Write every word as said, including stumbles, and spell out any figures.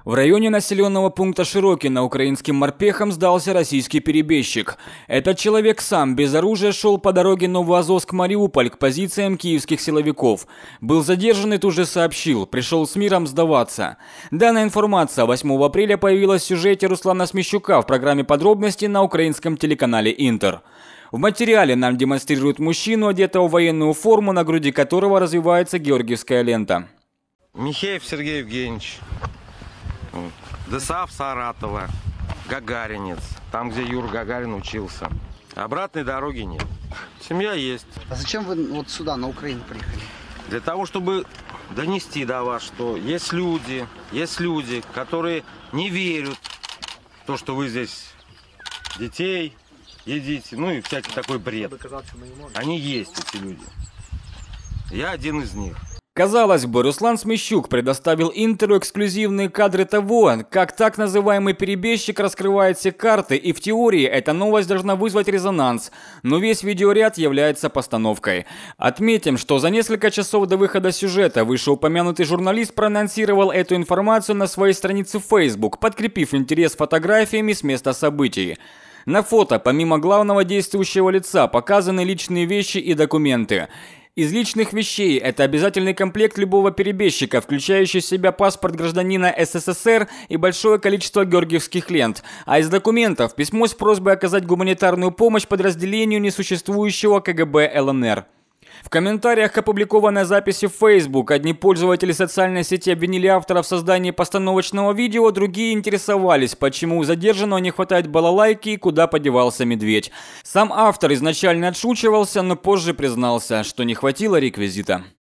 В районе населенного пункта Широкино украинским морпехам сдался российский перебежчик. Этот человек сам без оружия шел по дороге Новоазовск-Мариуполь к позициям киевских силовиков. Был задержан и тут же сообщил, пришел с миром сдаваться. Данная информация восьмого апреля появилась в сюжете Руслана Смещука в программе «Подробности» на украинском телеканале «Интер». В материале нам демонстрируют мужчину, одетого в военную форму, на груди которого развивается георгиевская лента. Михеев Сергей Евгеньевич. ДСАФ Саратова, Гагаринец, там, где Юра Гагарин учился. Обратной дороги нет. Семья есть. А зачем вы вот сюда, на Украину, приехали? Для того, чтобы донести до вас, что есть люди, есть люди, которые не верят в то, что вы здесь детей едите, ну и всякий такой бред. Они есть, эти люди. Я один из них. Казалось бы, Руслан Смещук предоставил Интеру эксклюзивные кадры того, как так называемый перебежчик раскрывает все карты, и в теории эта новость должна вызвать резонанс, но весь видеоряд является постановкой. Отметим, что за несколько часов до выхода сюжета вышеупомянутый журналист проанонсировал эту информацию на своей странице в Facebook, подкрепив интерес фотографиями с места событий. На фото, помимо главного действующего лица, показаны личные вещи и документы. Из личных вещей это обязательный комплект любого перебежчика, включающий в себя паспорт гражданина СССР и большое количество георгиевских лент. А из документов письмо с просьбой оказать гуманитарную помощь подразделению несуществующего КГБ ЛНР. В комментариях к опубликованной записи в Facebook одни пользователи социальной сети обвинили автора в создании постановочного видео, другие интересовались, почему у задержанного не хватает балалайки и куда подевался медведь. Сам автор изначально отшучивался, но позже признался, что не хватило реквизита.